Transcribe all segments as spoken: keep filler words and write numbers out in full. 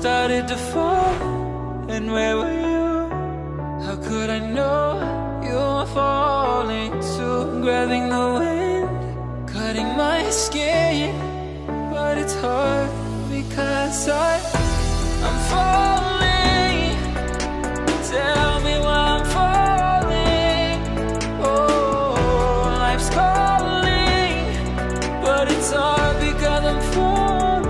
started to fall, and where were you? How could I know you were falling too? Grabbing the wind, cutting my skin, but it's hard because I, I'm falling. Tell me why I'm falling. Oh, life's calling, but it's hard because I'm falling.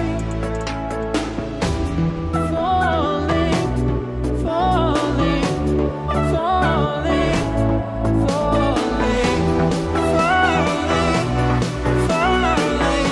Falling, falling, falling, falling, falling, falling,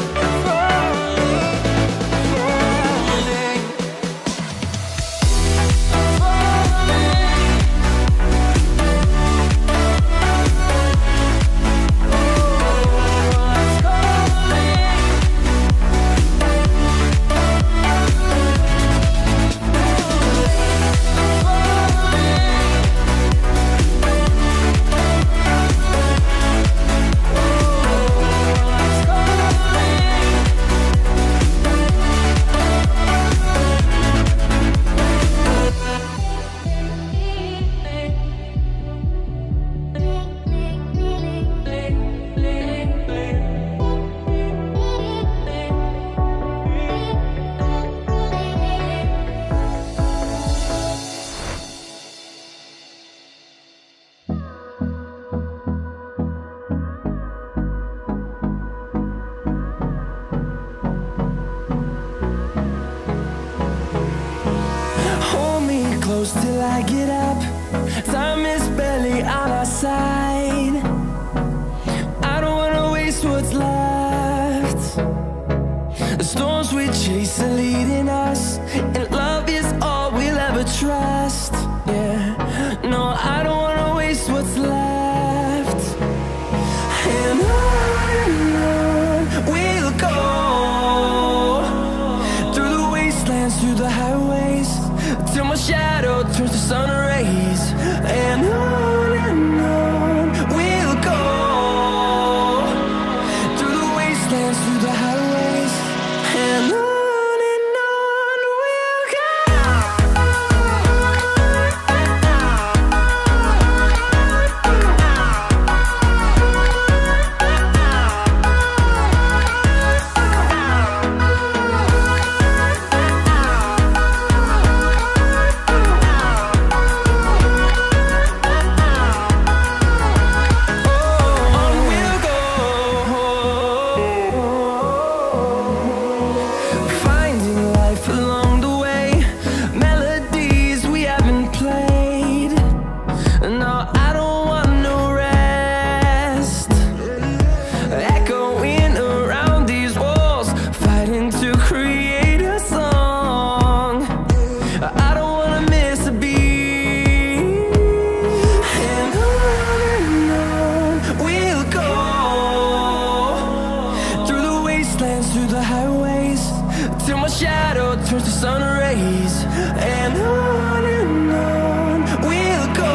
till I get up. Time is barely on our side. I don't wanna waste what's left. The storms we chase are leading us, and love is all we'll ever trust. Yeah, no, I don't wanna waste what's left. And on and on we'll go, through the wastelands, through the highways, till my shadow turns to sun rays. And on and on we'll go, through the wastelands, through the highways, and on. Through the highways, till my shadow turns to sun rays. And on and on we'll go,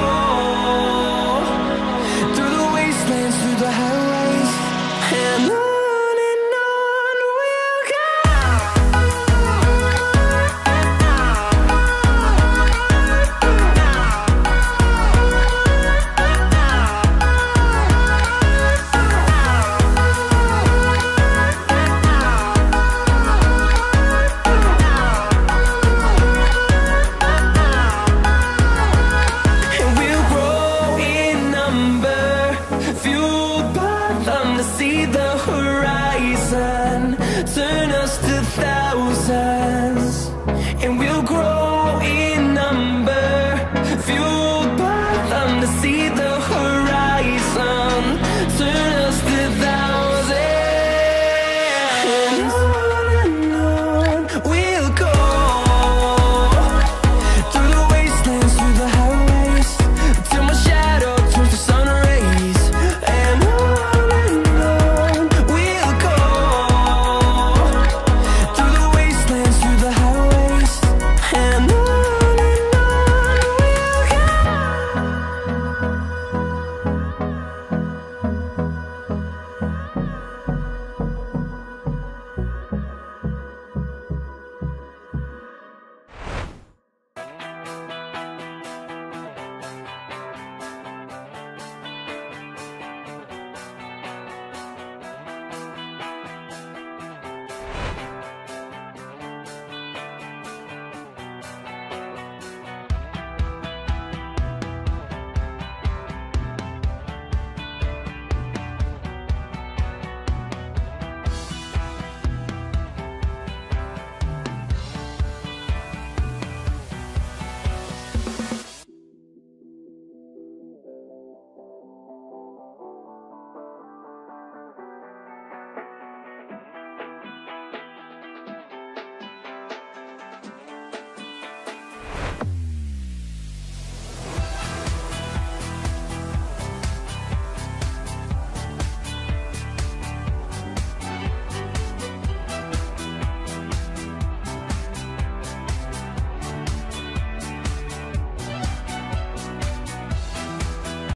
through the wastelands, through the highways, and on. See the horizon, turn us to thousands, and we'll grow in number, fueled by them. To see the horizon, turn us to thousands.